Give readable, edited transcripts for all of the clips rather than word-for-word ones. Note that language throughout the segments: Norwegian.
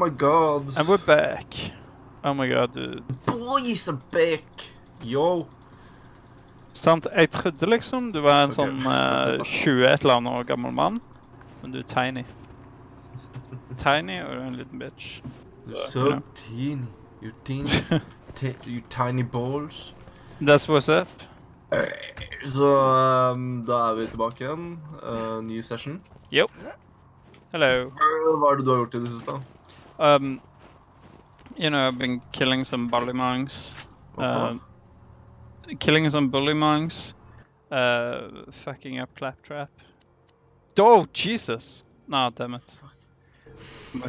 my god. And we're back. Oh my god, dude. Boys are back. Yo. Sant, jeg trodde liksom du var en sånn 20 et eller annet år gammel mann, men du er tiny. Tiny, og du er en liten bitch. You're so teeny. You're teeny. You tiny balls. That's what's up. Så da er vi tilbake igjen. Ny session. Jo. Hello. Hva er det du har gjort I det siste? You know, I've been killing some bullymongs. Hvorfor? Killing some bullymongs. Fucking up Claptrap. Oh, Jesus! Nah, damn it. Fuck.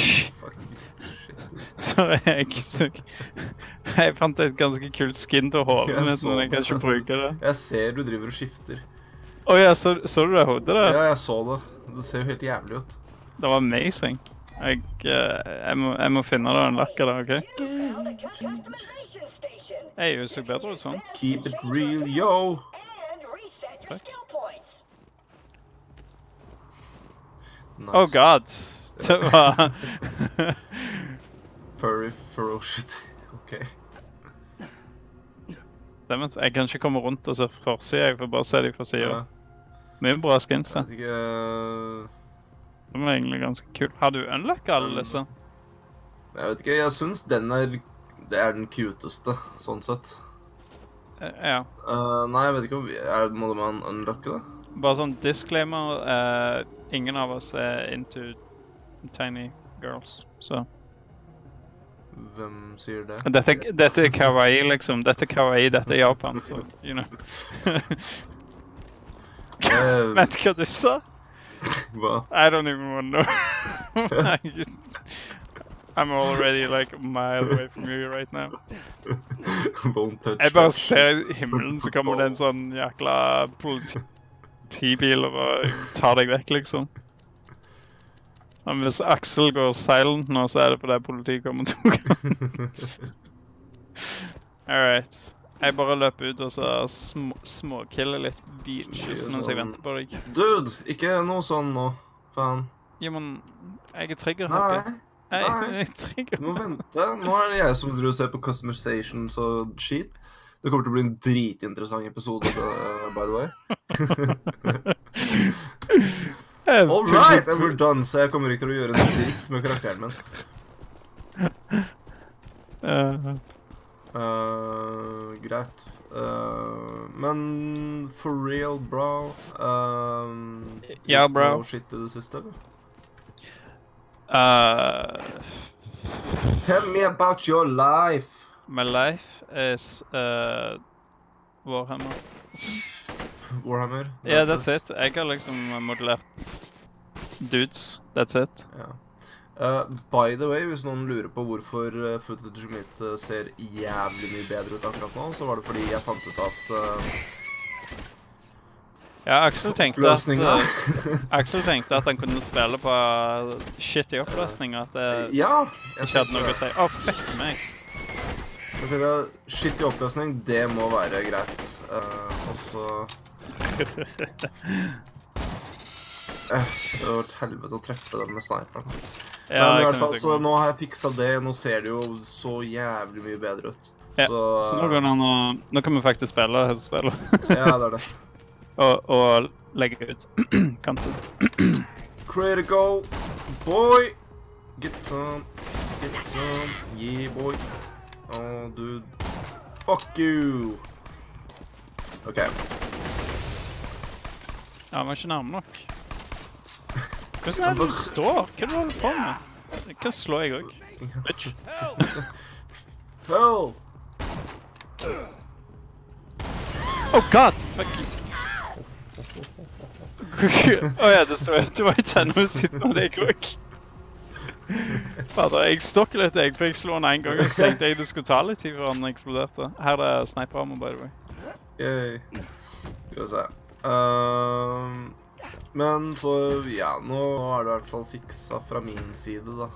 Sorry, jeg fant et ganske kult skin til hodet mitt, men jeg kan ikke bruke det. Jeg ser du driver og skifter. Åja, så du det hodet der? Ja, jeg så det. Det ser jo helt jævlig ut. Det var amazing. Jeg må finne det og lakke det, ok? Hei, du så bedre ut sånn. Keep it real, yo! Nice. Oh god! Det var... Furry ferocity. Ok. Stemmer, jeg kan ikke komme rundt og se forsida, jeg får bare se de fra siden. Ja. Mye bra skins da. Jeg vet ikke... Det var egentlig ganske kult. Har du unlocket alle disse? Jeg vet ikke, jeg synes den det er den cuteste, sånn sett. Ja. Nei, jeg vet ikke om... Må man unlocke det? Bare sånn disclaimer, ingen av oss into tiny girls, så... Hvem sier det? Dette kawaii, liksom. Dette kawaii, dette Japan, så, you know. Vet du hva du sa? Hva? I don't even want to know. I'm already like a mile away from you right now. Won't touch. Jeg bare ser I himmelen, så kommer det en sånn jækla politibil og bare tar deg vekk, liksom. Og hvis Axel går silent nå, så det på det politiet kommer to ganger. Alright. Jeg bare løper ut og så småkiller litt beaches mens jeg venter på deg. Dude, ikke noe sånn nå. Faen. Jo, men jeg trigger-happy. Nei. Jeg trigger. Du må vente. Nå det jeg som driver og ser på customizations og shit. Det kommer til å bli en dritinteressant episode, by the way. Alright, and we're done, så jeg kommer ikke til å gjøre en dritt med karakteren min. Greit. Men for real, bro. Ja, bro. Noe shit I det siste, eller? Tell me about your life. My life is Warhammer. Warhammer? Yeah, that's it. Jeg har liksom modellert dudes. That's it. Ja. By the way, hvis noen lurer på hvorfor footage mitt ser jævlig mye bedre ut akkurat nå, så var det fordi jeg fant ut at... Ja, Axel tenkte at han kunne spille på shit I oppløsning, at det ikke hadde noe å si. Åh, fuck meg! Jeg tenkte at shit I oppløsning, det må være greit. Og så... Det var et helvete å treffe den med sniperen. Men I hvert fall, så nå har jeg fikset det, nå ser det jo så jævlig mye bedre ut. Ja, så nå kan vi faktisk spille. Ja, det det. Og legge ut kanten. Critical, boy! Get some, yeah boy. Oh, dude. Fuck you! Ok. Ja, men ikke nærme nok. Hvordan det du står? Hva du holder på med? Jeg kan slå jeg også. Bitch. Help! Oh god! Fuck you. Åja, det står at du var I tennet siden av deg også. Fader, jeg stokker litt for jeg slo den en gang og så tenkte jeg du skulle ta litt tid før den eksploderte. Her det sniper-armor, by the way. Yay. Skal vi se. Men så, ja, nå det I hvert fall fikset fra min side da,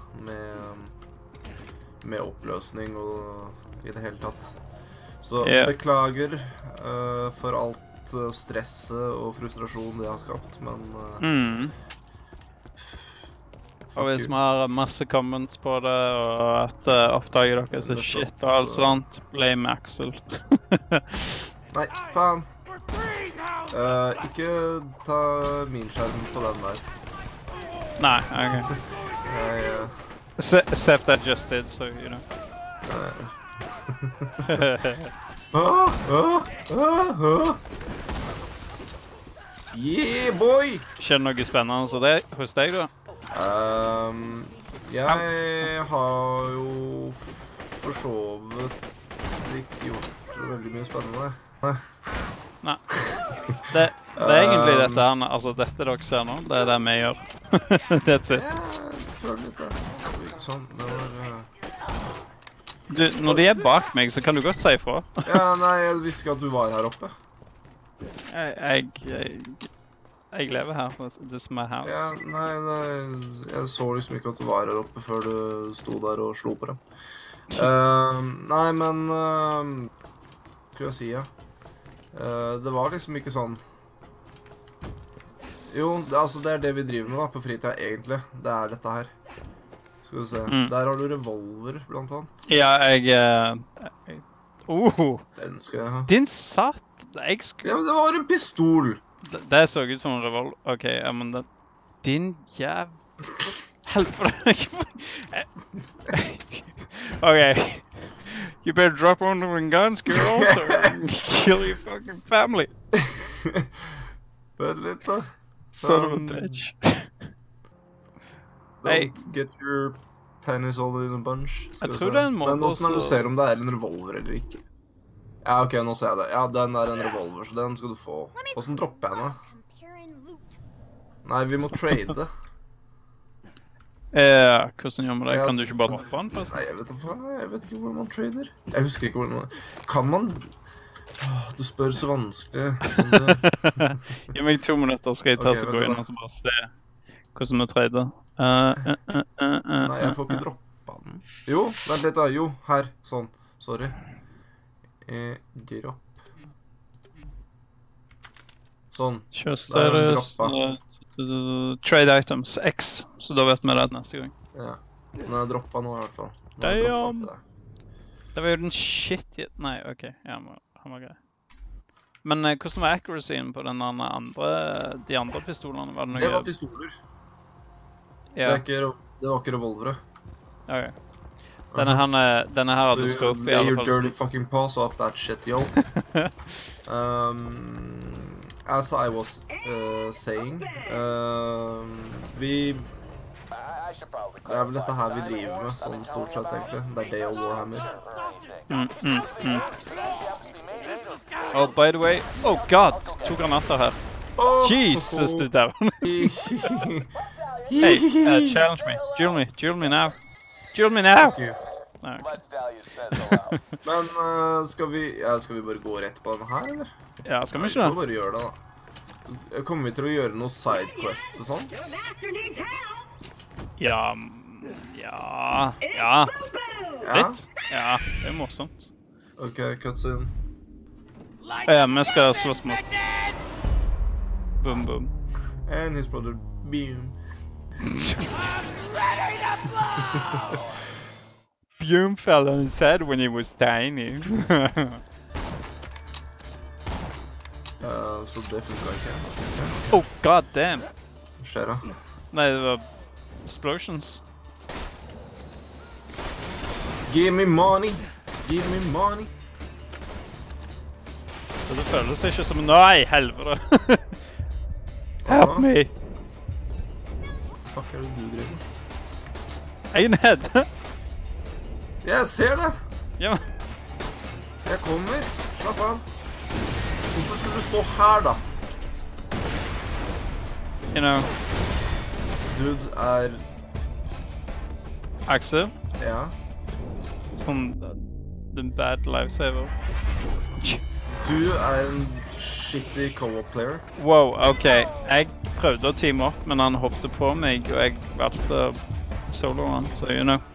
med oppløsning og I det hele tatt. Så beklager for alt stresset og frustrasjon det har skapt, men Og hvis vi har masse comments på det, og at oppdager dere så shit og alt sånt, blame Axel. Nei, faen. Ikke ta min skjerm på den der. Nei, ok. Except I just did, so you know. Yeah, boy! Skjer det noe spennende hos deg da? Jeg har jo for så vidt ikke gjort veldig mye spennende. Nei. Det er egentlig dette her, altså dette dere ser nå, det er det vi gjør. That's it. Jeg føler litt det. Sånn, det var... Du, når de er bak meg, så kan du godt si ifra. Ja, nei, jeg visste ikke at du var her oppe. Jeg lever her, this is my house. Ja, nei, jeg så liksom ikke at du var her oppe før du sto der og slo på dem. Nei, men... Skal jeg si, ja. Det var liksom ikke sånn... Jo, det er det vi driver med da, på fritida egentlig. Det er dette her. Skal vi se. Der har du revolver, blant annet. Ja, Den skal jeg ha. Din satt! Ja, men det var en pistol! Det så ut som en revolver. Ok, ja, men det... Din helvete! Ok. You better drop one of them guns, girl, so I can kill your fucking family. Vent litt da. Son of a bitch. Don't get your pennies all in a bunch. Jeg tror det er en måte men også når du ser om det er en revolver eller ikke. Ja, ok, nå ser jeg det. Ja, den er en revolver, så den skal du få. Hvordan dropper jeg den? Nei, vi må trade. Hvordan gjør man det? Kan du ikke bare droppe den først? Nei, jeg vet ikke hvordan man trader. Jeg husker ikke hvordan man... Kan man... Du spør så vanskelig. Gi meg 2 minutter, skal jeg ta så gå inn og så bare se hvordan vi trader. Nei, jeg får ikke droppe den. Jo, vent litt da. Jo, her. Sånn. Sorry. Dropp. Sånn. Trade items, X. Så da vet vi det neste gang. Ja. Den er droppet nå i hvert fall. Damn! Det var jo den shit... Nei, ok. Ja, han var grei. Men hvordan var accuracyen på de andre pistolene? Var det noe... Det var pistoler. Ja. Det var ikke revolvere. Ok. Denne her hadde scope i alle fall. Lay your dirty fucking paws off that shit, yo. As I was saying, det er vel dette her vi driver med, sånn stort sett egentlig. Det er det og Warhammer. Oh, by the way, oh god, 2 granater her. Jesus, du der. Hey, challenge me, duel me now. Duel me now! Nei, okay. Men skal vi bare gå rett på denne her, eller? Ja, skal vi ikke det? da? Vi får bare gjøre det da. Kommer vi til å gjøre noen sidequests og sånt? Ja. Litt? Ja, det er morsomt. Ok, cutscene. Ja, vi skal slåss mot. Boom, boom. And his brother, Beam. Björn fell on his head when he was tiny. Så det funker ikke. Oh, god damn. Hva skjer da? Nei, det var explosions. Give me money! Give me money! Så det føles ikke som... Nei, helvete! Help me! Fuck er det du driver med? Jeg er nede! Jeg ser det! Ja, men... Jeg kommer! Slapp av! Hvorfor skal du stå her da? You know... Dude er... Axel? Ja? Sånn... The bad lifesaver. Du er en shitty co-op player. Wow, ok. Jeg prøvde å teame opp, men han hoppte på meg, og jeg valgte solo han, så you know.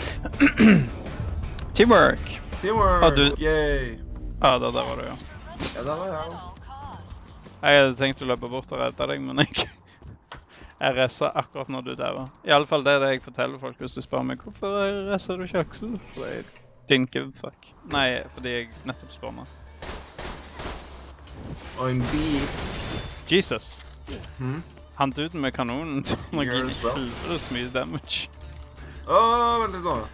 Teamwork! Teamwork! Yay! Ja, der var du, ja. Ja, der var jeg. Jeg hadde tenkt å løpe bort og redde deg, men Jeg resa akkurat når du dauer. I alle fall det er det jeg forteller folk hvis du spør meg hvorfor resa du ikke Aksel? Fordi jeg didn't give a fuck. Nei, fordi jeg nettopp spawna. I'm B. Jesus. Hmm? Han duden med kanonen må gi helvetes mye damage. Vent litt nå.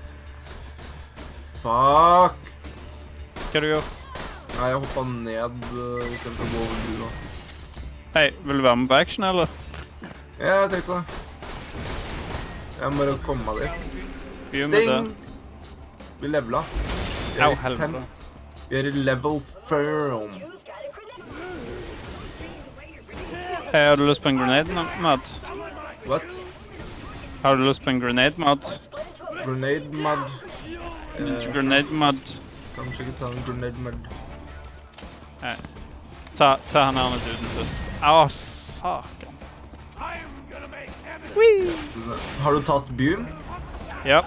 Fuck! Hva du gjør? Nei, jeg hoppet ned I stedet for å gå over brua. Hei, vil du være med på action, eller? Ja, jeg tenkte det. Jeg må bare komme meg dit. Begynn med det. Vi levela. Au, helvete. Vi I level 4. Hei, har du lyst på en grenade-mod? What? Har du lyst på en grenade-mod? Grenade-mod? Grenade-mod. Kanskje ikke ta en grenade-mod. Nei. Ta han her med duden først. Au, saken. Whee! Har du tatt byen? Ja.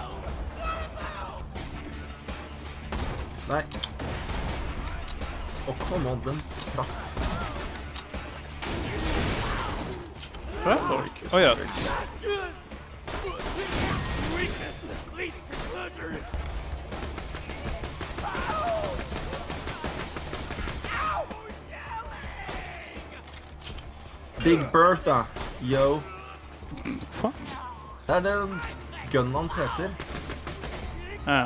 Nei. Kom an, den traff. Hva? Ja. Big Bertha, yo. What? Det den gunnen hans heter. Ja.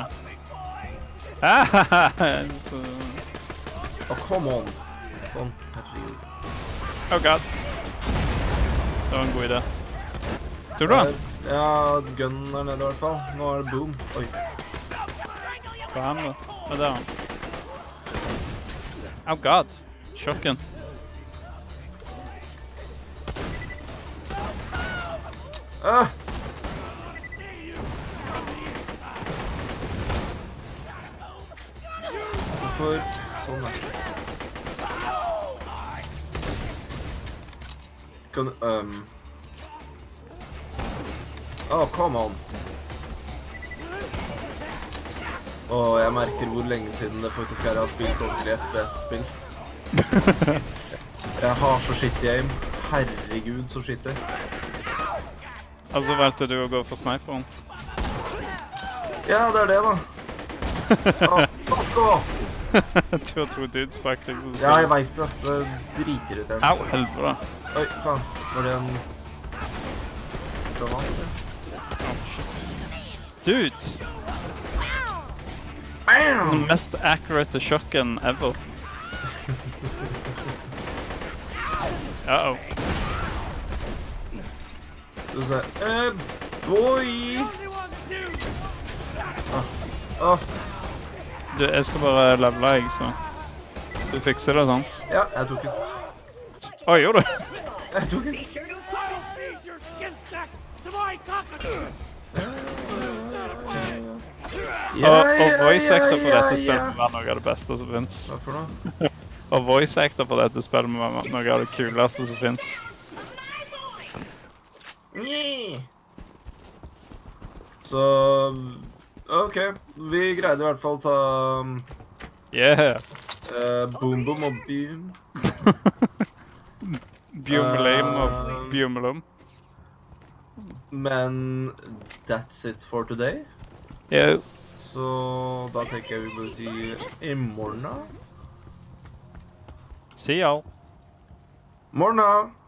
Come on. Sånn, herregud. Oh god. Det var en god idé. Tror du det? Ja, gunnen nede I hvert fall. Nå det boom. Oi. Hva han da? Hva det han? Oh god. Sjokken. Hvorfor sånn Kan come on. Jeg merker hvor lenge siden det faktisk jeg har spilt ordentlig FPS-spill. Jeg har så shitty aim. Herregud, så shitty. Altså valgte du å gå for sniperen? Ja, det det da. Fuck off! Du har to dudes faktisk. Ja, jeg vet det. Det dritirriterende. Au, helvete. Oi, faen. Var det en... granat? Dudes! Bam! Den mest accurate shotgun ever. Uh-oh. Skal vi se. Boy! Du, jeg skal bare levele jeg, så... Du fikser det, sant? Ja, jeg tok den. Oi, gjorde du? Jeg tok den. Og voice actor på dette spillet må være noe av det beste som finnes. Hva for noe? Og voice actor på dette spillet må være noe av det kuleste som finnes. Så... Ok, vi greide I hvert fall å ta... Yeah! Boom boom og boom. Bjummelame og bjummelum. Men that's it for today. Jo. Så da tenker jeg vi bør si I morgen. See y'all. Morgen!